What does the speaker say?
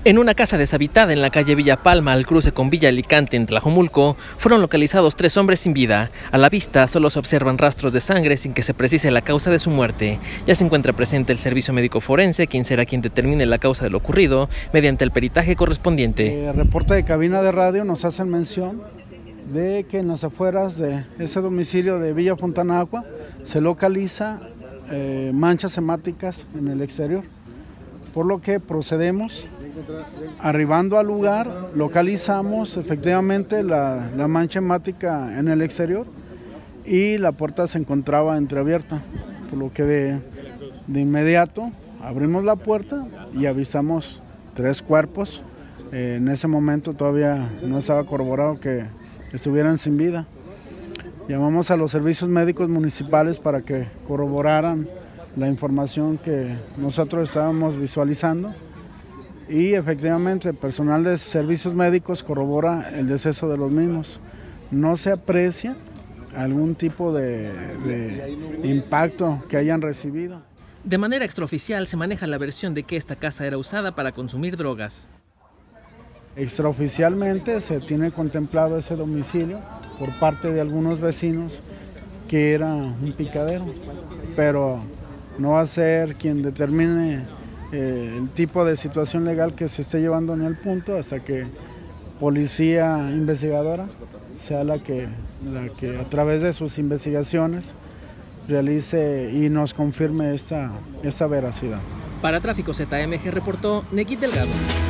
En una casa deshabitada en la calle Villa Palma, al cruce con Villa Alicante en Tlajomulco, fueron localizados 3 hombres sin vida. A la vista solo se observan rastros de sangre sin que se precise la causa de su muerte. Ya se encuentra presente el servicio médico forense, quien será quien determine la causa de lo ocurrido mediante el peritaje correspondiente. El reporte de cabina de radio nos hacen mención de que en las afueras de ese domicilio de Villa Fontanagua se localiza manchas hemáticas en el exterior, por lo que procedemos. Arribando al lugar, localizamos efectivamente la mancha hemática en el exterior y la puerta se encontraba entreabierta, por lo que de inmediato abrimos la puerta y avisamos 3 cuerpos. En ese momento todavía no estaba corroborado que estuvieran sin vida. Llamamos a los servicios médicos municipales para que corroboraran la información que nosotros estábamos visualizando. Y efectivamente el personal de servicios médicos corrobora el deceso de los mismos. No se aprecia algún tipo de impacto que hayan recibido. De manera extraoficial se maneja la versión de que esta casa era usada para consumir drogas. Extraoficialmente se tiene contemplado ese domicilio por parte de algunos vecinos que era un picadero, pero no va a ser quien determine el tipo de situación legal que se esté llevando en el punto hasta que policía investigadora sea la que a través de sus investigaciones realice y nos confirme esta veracidad. Para Tráfico ZMG reportó Neguit Delgado.